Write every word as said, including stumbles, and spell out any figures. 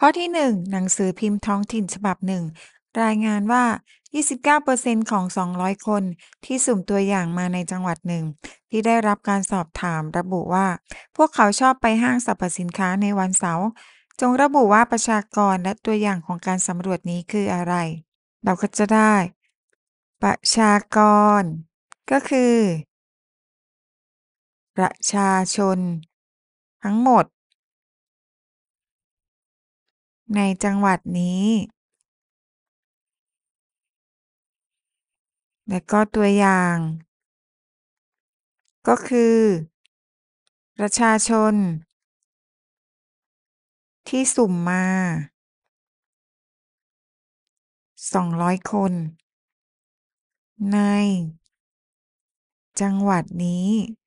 อที่หนึ่งหนังสือพิมพ์ท้องถิ่นฉบับหนึ่งรายงานว่า ยี่สิบเก้าเปอร์เซ็นต์ ของ สองร้อย คนที่สุ่มตัวอย่างมาในจังหวัดหนึ่งที่ได้รับการสอบถามระบุว่าพวกเขาชอบไปห้างสรรพสินค้าในวันเสาร์จงระบุว่าประชากรและตัวอย่างของการสำรวจนี้คืออะไรเราก็จะได้ประชากรก็คือประชาชนทั้งหมดในจังหวัดนี้และก็ตัวอย่างก็คือประชาชนที่สุ่มมาสองร้อยคนในจังหวัดนี้